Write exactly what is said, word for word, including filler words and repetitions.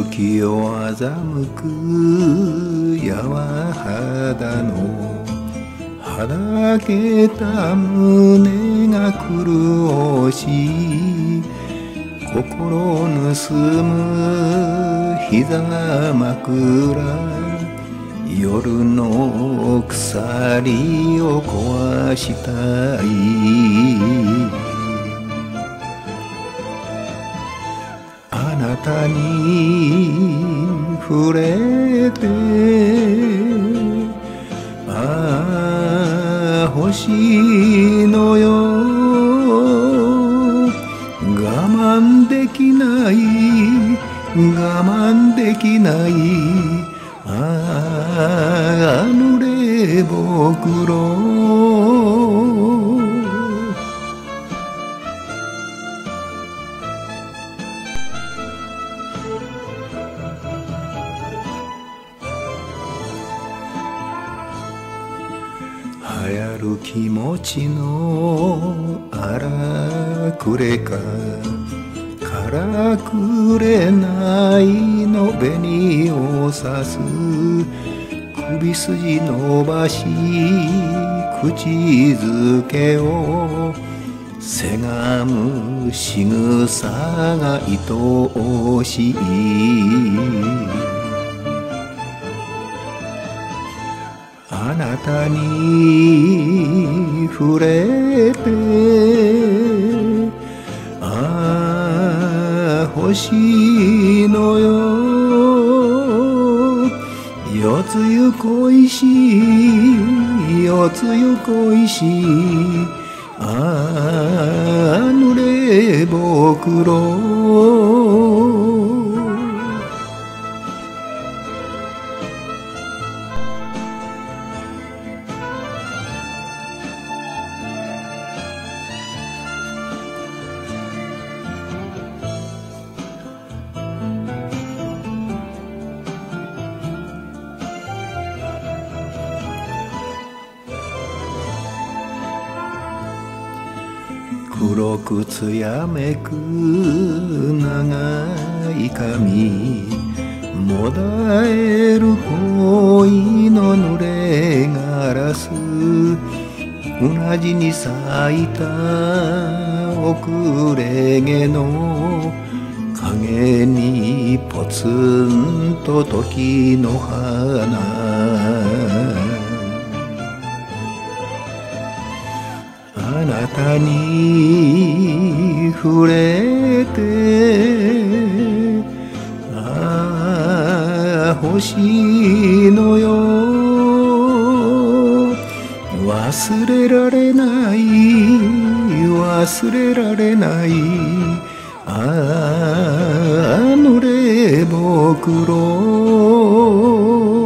時を欺く柔肌のはだけた胸が苦しい心盗む膝枕夜の鎖を壊したいあなたに触れてああ星のよ我慢できない我慢できないああ濡れぼくろ流行る気持ちの荒くれかからくれないの紅を刺す首筋伸ばし口づけをせがむ仕草が愛おしいあなたに触れてああ星のよ夜露恋しい夜露恋しいああ濡れぼくろ黒く艶めく長い髪もだえる恋の濡れガラスうなじに咲いた遅れ毛の影にポツンと時の花あなたに触れてああ星のよ忘れられない忘れられないああ濡れぼくろ